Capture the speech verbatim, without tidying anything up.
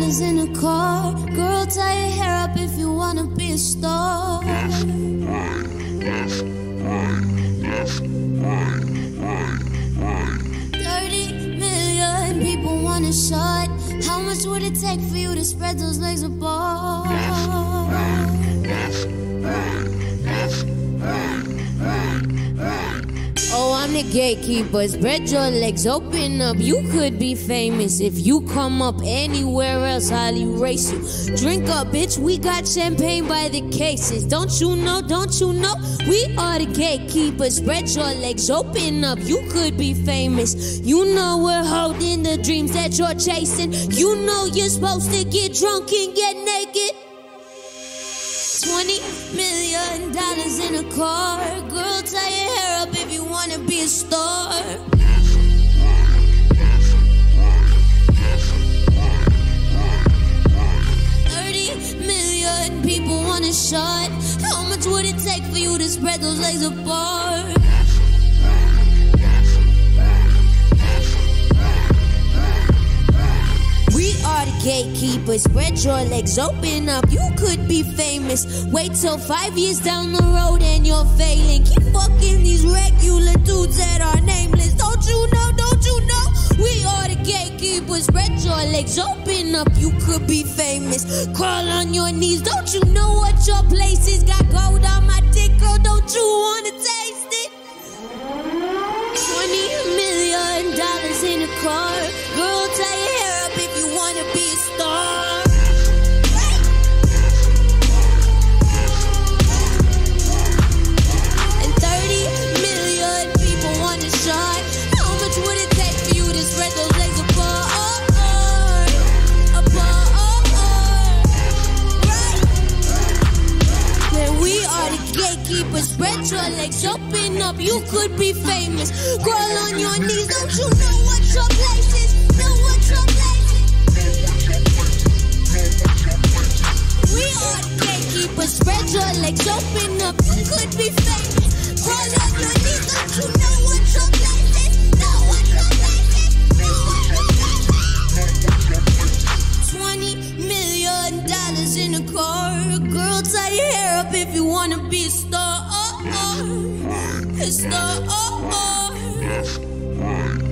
dollars in a car. Girl, tie your hair up if you wanna be a star. Left, right, left, right, left, right, right, right. thirty million people want a shot. How much would it take for you to spread those legs apart? Left, right, left, right, left, right, right, right. Oh, I'm the gatekeeper. Spread your legs, open up. You could be famous if you come up anywhere else. I'll erase you. Drink up, bitch. We got champagne by the cases. Don't you know? Don't you know? We are the gatekeepers. Spread your legs, open up. You could be famous. You know we're holding the dreams that you're chasing. You know you're supposed to get drunk and get naked. Twenty million dollars in a car. Girl, tie your hair up if you wanna be a star. Thirty million people want a shot. How much would it take for you to spread those legs apart? We are the gatekeepers. Spread your legs, open up. You could be famous. Wait till five years down the road and you're failing. Keep fucking these regular dudes that are nameless. Don't you know? Don't you know? We are the gatekeepers. Spread your legs, open up. You could be famous. Crawl on your knees. Don't you know what your place is? Got gold on my dick, girl. Don't you wanna taste it? Twenty million dollars in a car. Girl, tie your hair up if you wanna be a star. And thirty million people want a shot. How much would it take for you to spread those legs apart? Apart. Right? Man, we are the gatekeepers. Spread your legs, open up. You could be famous. Crawl on your knees. Don't you know what your place is? Know what your place is? We are the gatekeepers. Spread your legs, open up. You could be famous. Crawl on your knees. Don't you know what your place is? Know what your place is? Know what your place is? Twenty million dollars in a car. Girl, tie your hair up if you wanna be a star. A star. Left, right.